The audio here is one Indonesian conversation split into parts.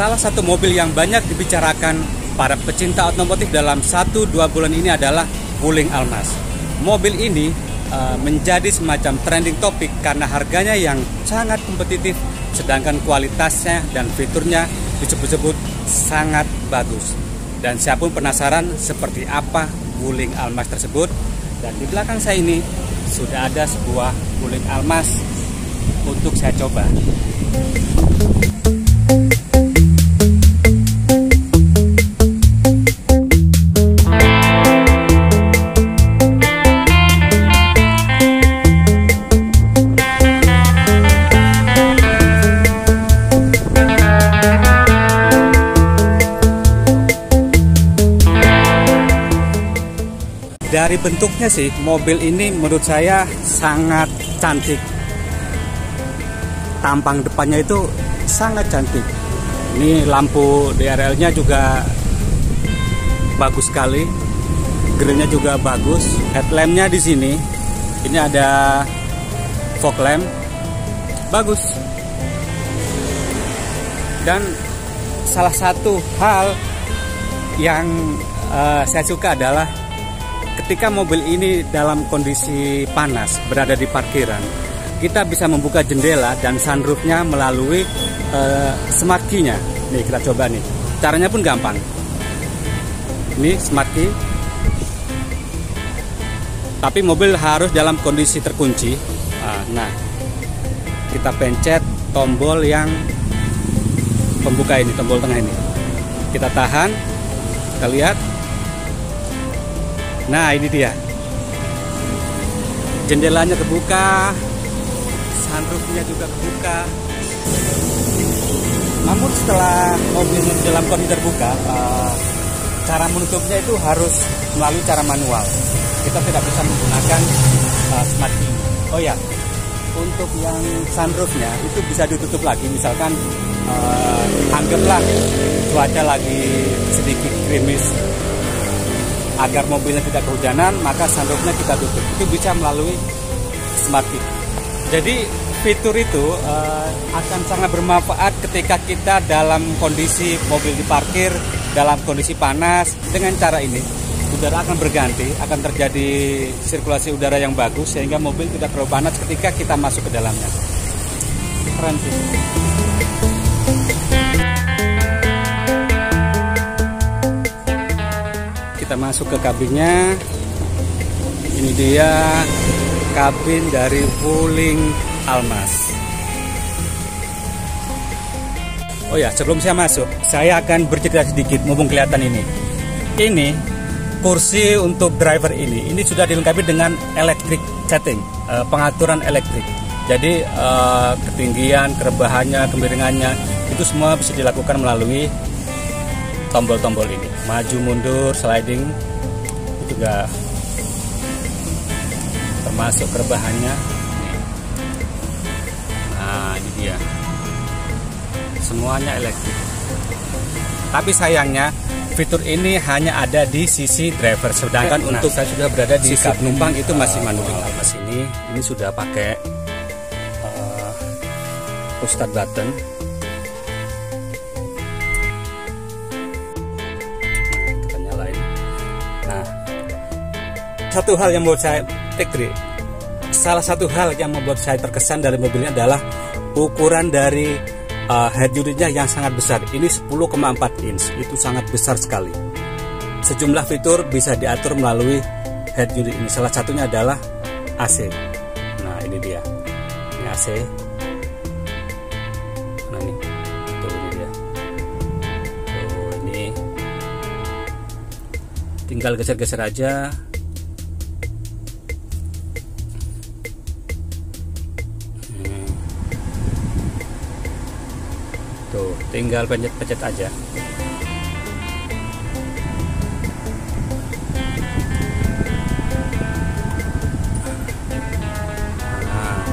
Salah satu mobil yang banyak dibicarakan para pecinta otomotif dalam 1-2 bulan ini adalah Wuling Almaz. Mobil ini menjadi semacam trending topik karena harganya yang sangat kompetitif, sedangkan kualitasnya dan fiturnya disebut-sebut sangat bagus. Dan siapapun penasaran seperti apa Wuling Almaz tersebut. Dan di belakang saya ini sudah ada sebuah Wuling Almaz untuk saya coba. Dari bentuknya sih, mobil ini menurut saya sangat cantik. Tampang depannya itu sangat cantik. Ini lampu DRL-nya juga bagus sekali. Grillnya juga bagus. Headlamp-nya di sini, ini ada fog lamp, bagus. Dan salah satu hal yang saya suka adalah ketika mobil ini dalam kondisi panas berada di parkiran, kita bisa membuka jendela dan sunroofnya melalui smart key-nya. Nih kita coba nih, caranya pun gampang. Ini smart key, tapi mobil harus dalam kondisi terkunci. Nah, kita pencet tombol yang pembuka ini, tombol tengah ini. Kita tahan, kita lihat. Nah, ini dia. Jendelanya kebuka, sunroofnya juga kebuka. Namun setelah mobil dalam kondisi terbuka, cara menutupnya itu harus melalui cara manual. Kita tidak bisa menggunakan smart key. Oh ya, untuk yang sunroofnya itu bisa ditutup lagi. Misalkan anggaplah cuaca lagi sedikit gerimis, agar mobilnya tidak kehujanan, maka sunroofnya kita tutup. Itu bisa melalui smart key. Jadi fitur itu akan sangat bermanfaat ketika kita dalam kondisi mobil diparkir dalam kondisi panas. Dengan cara ini udara akan berganti, akan terjadi sirkulasi udara yang bagus sehingga mobil tidak terlalu panas ketika kita masuk ke dalamnya. Keren sih. Kita masuk ke kabinnya. Ini dia kabin dari Wuling Almaz. Oh ya, sebelum saya masuk, saya akan bercerita sedikit mumpung kelihatan ini. Ini kursi untuk driver ini sudah dilengkapi dengan electric setting, pengaturan elektrik. Jadi ketinggian, kerebahannya, kemiringannya itu semua bisa dilakukan melalui tombol-tombol ini. Maju, mundur, sliding itu juga termasuk rebahannya. Nah, ini dia. Semuanya elektrik. Tapi sayangnya fitur ini hanya ada di sisi driver, sedangkan untuk saya sudah berada di sisi penumpang itu masih manual. Mas ini sudah pakai push start button. Satu hal yang membuat saya salah satu hal yang membuat saya terkesan dari mobil ini adalah ukuran dari head unitnya yang sangat besar. Ini 10,4 inch, itu sangat besar sekali. Sejumlah fitur bisa diatur melalui head unit ini. Salah satunya adalah AC. Nah, ini dia. Ini AC. Nah, ini. Tuh, ini dia. Tuh, ini. Tinggal geser-geser aja. Tuh, tinggal pencet-pencet aja. Nah,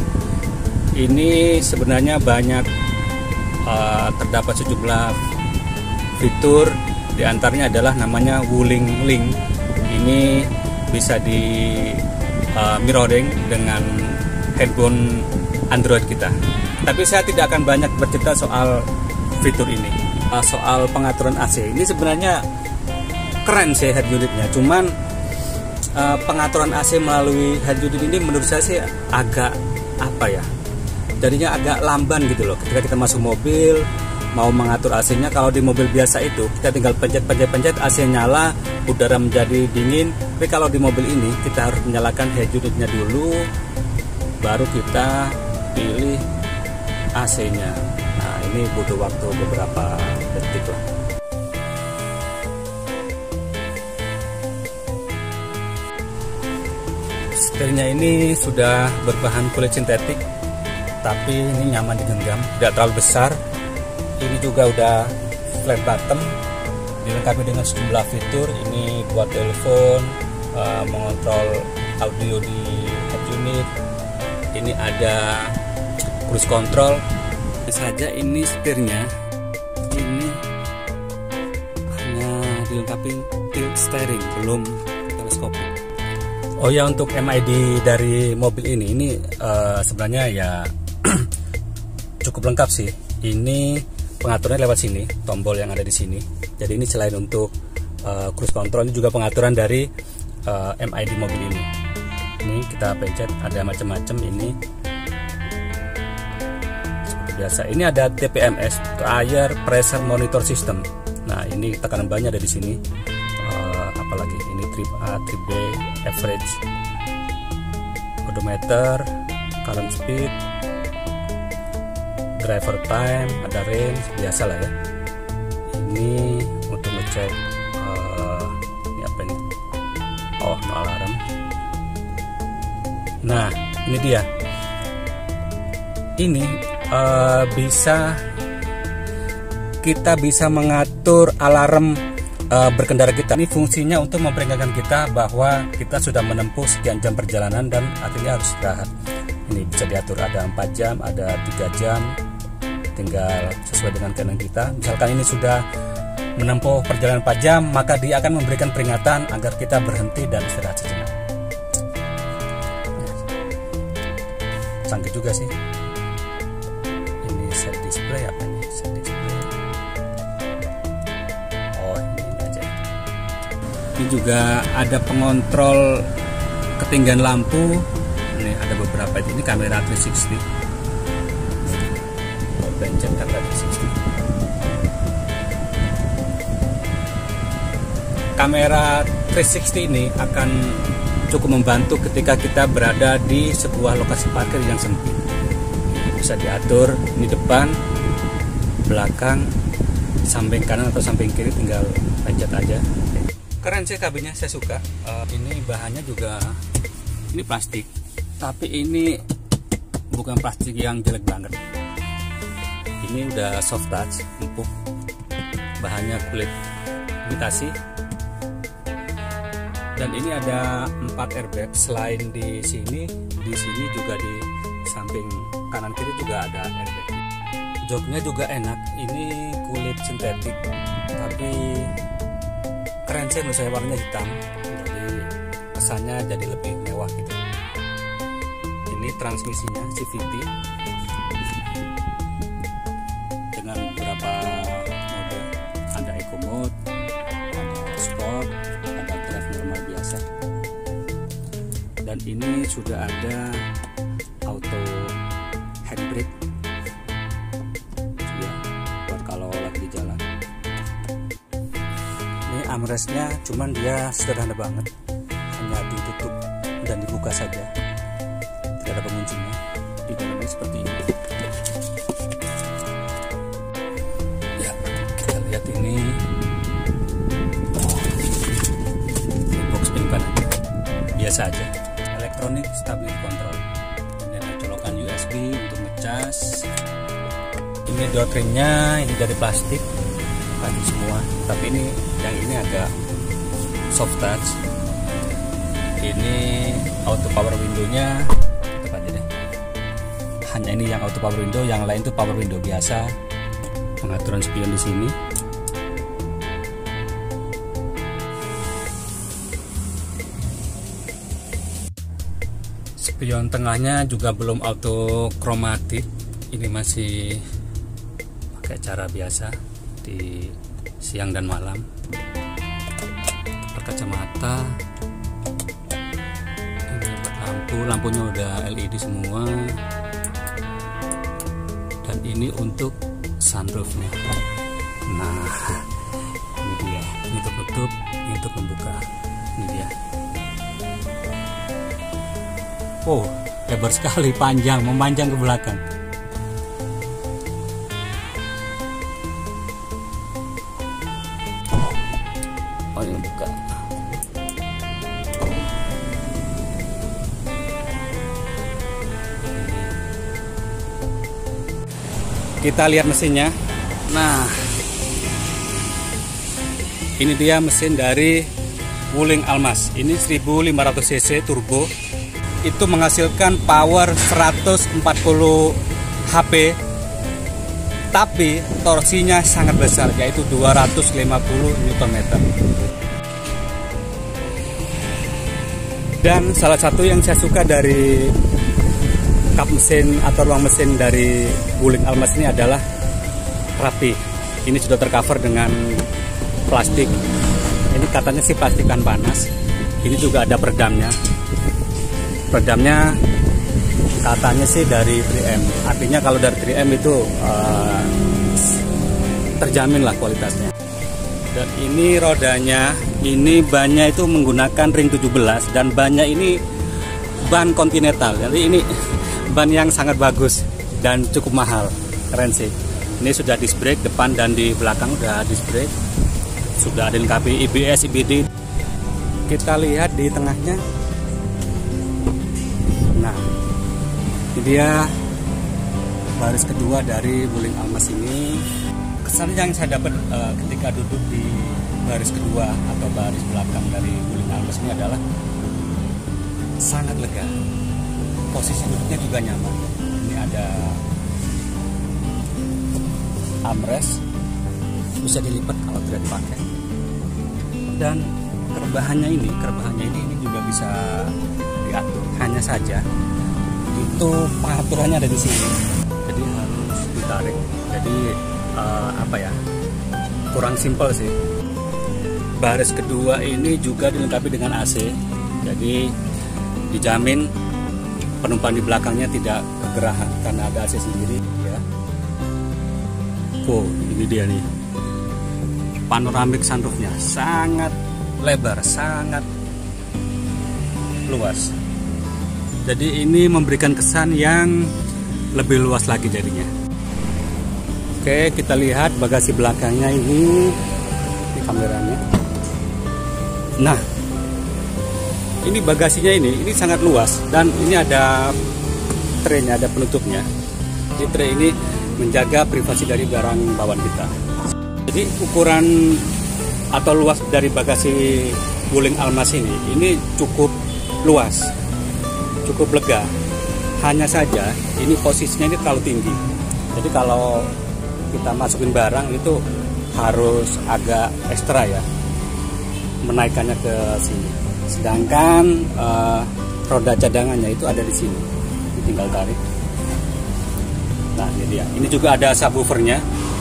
ini sebenarnya banyak terdapat sejumlah fitur. Di antaranya adalah namanya Wuling Link. Ini bisa di mirroring dengan handphone Android kita. Tapi saya tidak akan banyak bercerita soal fitur ini. Soal pengaturan AC ini sebenarnya keren sih head unitnya, cuman pengaturan AC melalui head unit ini menurut saya sih agak jadinya agak lamban gitu loh. Ketika kita masuk mobil mau mengatur AC-nya, kalau di mobil biasa itu kita tinggal pencet AC nyala, udara menjadi dingin. Tapi kalau di mobil ini kita harus menyalakan head unitnya dulu, baru kita pilih AC-nya. Nah, ini butuh waktu beberapa detik lah. Setirnya ini sudah berbahan kulit sintetik, tapi ini nyaman digenggam, tidak terlalu besar. Ini juga udah flat bottom, dilengkapi dengan sejumlah fitur. Ini buat telepon, mengontrol audio di head unit. Ini ada cruise control. Saja ini setirnya ini hanya dilengkapi tilt steering, belum teleskopik. Oh ya, untuk MID dari mobil ini sebenarnya ya cukup lengkap sih. Ini pengaturannya lewat sini, tombol yang ada di sini. Jadi ini selain untuk cruise control, ini juga pengaturan dari MID mobil ini. Ini kita pencet, ada macam-macam ini. Seperti biasa. Ini ada TPMS, Tire Pressure Monitor System. Nah, ini tekanan bannya ada di sini. Apalagi ini trip A, trip B, average, odometer, current speed, driver time, ada range, biasa lah ya. Ini untuk ngecek ini apa ini? Oh, no alarm. Nah, ini dia. Ini kita bisa mengatur alarm berkendara kita. Ini fungsinya untuk memperingatkan kita bahwa kita sudah menempuh sekian jam perjalanan dan akhirnya harus istirahat. Ini bisa diatur, ada 4 jam, ada 3 jam, tinggal sesuai dengan kehendak kita. Misalkan ini sudah menempuh perjalanan 4 jam, maka dia akan memberikan peringatan agar kita berhenti dan istirahat sejenak. Canggih juga sih. Ini set display apa ini? Set display. Oh, ini aja. Ini juga ada pengontrol ketinggian lampu. Ini ada beberapa, ini kamera 360. Pencet kamera 360. Kamera 360 ini akan cukup membantu ketika kita berada di sebuah lokasi parkir yang sempit. Bisa diatur ini depan, belakang, samping kanan atau samping kiri, tinggal pencet aja. Keren sih kabinnya, saya suka. Ini bahannya juga ini plastik, tapi ini bukan plastik yang jelek banget. Ini udah soft touch, empuk. Bahannya kulit imitasi. Dan ini ada 4 airbag. Selain di sini juga di samping kanan kiri juga ada airbag. Joknya juga enak. Ini kulit sintetik, tapi keren sih menurut saya, warnanya hitam. Jadi kesannya jadi lebih mewah gitu. Ini transmisinya CVT dengan beberapa mode. Ada Eco Mode, ada Sport, ada drive normal biasa. Dan ini sudah ada auto handbrake ya, buat kalau lagi di jalan. Ini armrestnya, cuman dia sederhana banget, hanya ditutup dan dibuka saja, tidak ada penguncinya. Di dalamnya seperti ini ya. Kita lihat ini box penyimpanan biasa aja. Electronic stability control. Ini ada colokan USB untuk ngecas. Ini door trimnya, ini dari plastik semua, tapi yang ini agak soft touch. Ini auto power window-nya, tetap aja deh. Hanya ini yang auto power window, yang lain tuh power window biasa. Pengaturan spion di sini. Spion tengahnya juga belum auto kromatik, ini masih pakai pakai cara biasa di siang dan malam. Berkacamata, ini buat lampu, lampunya udah LED semua, dan ini untuk sunroofnya. Nah, ini dia, ini untuk tutup, ini untuk membuka. Ini dia. Oh, lebar sekali, panjang, memanjang ke belakang. Oh, ini buka. Kita lihat mesinnya. Nah, ini dia mesin dari Wuling Almas. Ini 1500 cc turbo. Itu menghasilkan power 140 HP, tapi torsinya sangat besar, yaitu 250 Nm. Dan salah satu yang saya suka dari kap mesin atau ruang mesin dari Wuling Almas ini adalah rapi. Ini sudah tercover dengan plastik. Ini katanya sih plastik tahan panas. Ini juga ada peredamnya. Peredamnya katanya sih dari 3M. Artinya kalau dari 3M itu terjamin lah kualitasnya. Dan ini rodanya, ini bannya itu menggunakan ring 17, dan bannya ini ban Continental. Jadi ini ban yang sangat bagus dan cukup mahal. Keren sih. Ini sudah disc brake depan dan di belakang udah disc brake. Sudah dilengkapi ABS, EBD. Kita lihat di tengahnya. Nah, ini dia baris kedua dari Wuling Almas ini. Kesan yang saya dapat ketika duduk di baris kedua atau baris belakang dari Wuling Almas ini adalah sangat lega. Posisi duduknya juga nyaman. Ini ada armrest, bisa dilipat kalau tidak dipakai. Dan rebahannya ini juga bisa diatur. Hanya saja itu pengaturannya ada di sini, jadi harus ditarik. Jadi kurang simpel sih. Baris kedua ini juga dilengkapi dengan AC, jadi dijamin penumpang di belakangnya tidak kegerahan karena ada AC sendiri ya. Oh, ini dia nih, panoramik sunroofnya sangat lebar, sangat luas. Jadi ini memberikan kesan yang lebih luas lagi jadinya. Oke, kita lihat bagasi belakangnya ini kameranya. Nah, ini bagasinya ini sangat luas, dan ini ada traynya, ada penutupnya. Di tray ini menjaga privasi dari barang bawaan kita. Jadi ukuran atau luas dari bagasi Wuling Almas ini cukup luas, cukup lega. Hanya saja ini posisinya ini terlalu tinggi. Jadi kalau kita masukin barang itu harus agak ekstra ya, menaikkannya ke sini. Sedangkan roda cadangannya itu ada di sini, tinggal tarik. Nah, ini dia. Ini juga ada subwoofernya.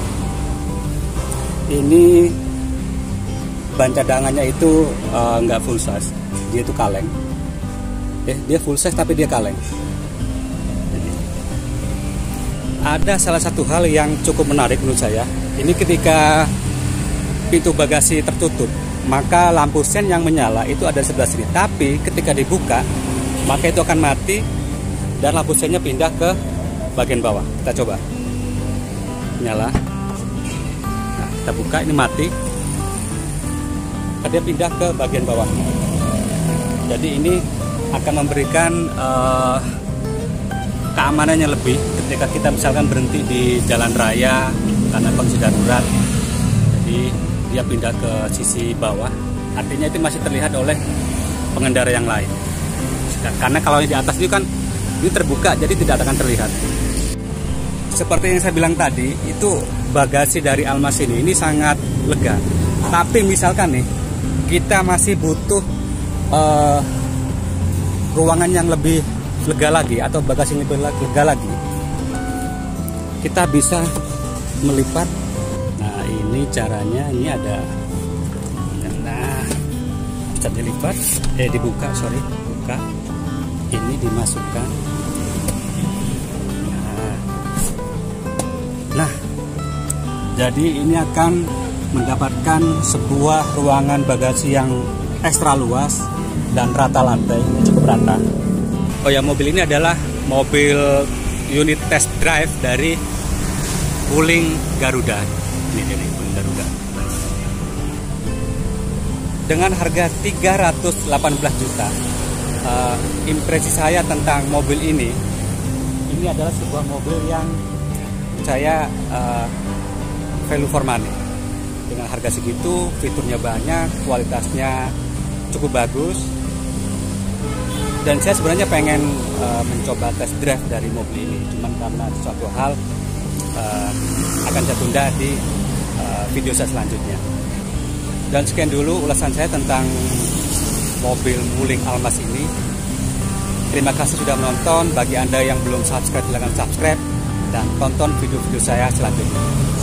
Ini ban cadangannya itu nggak full size, dia itu kaleng. Dia full size tapi dia kaleng. Jadi, ada salah satu hal yang cukup menarik menurut saya. Ini ketika pintu bagasi tertutup, maka lampu sen yang menyala itu ada di sebelah sini. Tapi ketika dibuka, maka itu akan mati dan lampu sennya pindah ke bagian bawah. Kita coba. Nyala. Nah, kita buka, ini mati. Dia pindah ke bagian bawah. Jadi ini akan memberikan keamanannya lebih ketika kita misalkan berhenti di jalan raya karena kondisi darurat. Jadi dia pindah ke sisi bawah, artinya itu masih terlihat oleh pengendara yang lain. Karena kalau di atas itu kan ini terbuka, jadi tidak akan terlihat. Seperti yang saya bilang tadi, itu bagasi dari Almas ini sangat lega. Tapi misalkan nih, kita masih butuh ruangan yang lebih lega lagi atau bagasi yang lebih lega lagi, kita bisa melipat. Nah, ini caranya, ini ada, nah bisa dilipat, dibuka, buka, ini dimasukkan. Nah, jadi ini akan mendapatkan sebuah ruangan bagasi yang ekstra luas dan rata lantai, ini cukup rata. Oh ya, mobil ini adalah mobil unit test drive dari Wuling Garuda. Ini Wuling Garuda. Dengan harga 318 juta, impresi saya tentang mobil ini adalah sebuah mobil yang saya value for money. Dengan harga segitu, fiturnya banyak, kualitasnya cukup bagus, dan saya sebenarnya pengen mencoba test drive dari mobil ini, cuman karena suatu hal akan saya tunda di video saya selanjutnya. Dan sekian dulu ulasan saya tentang mobil Wuling Almas ini. Terima kasih sudah menonton. Bagi Anda yang belum subscribe, silakan subscribe dan tonton video-video saya selanjutnya.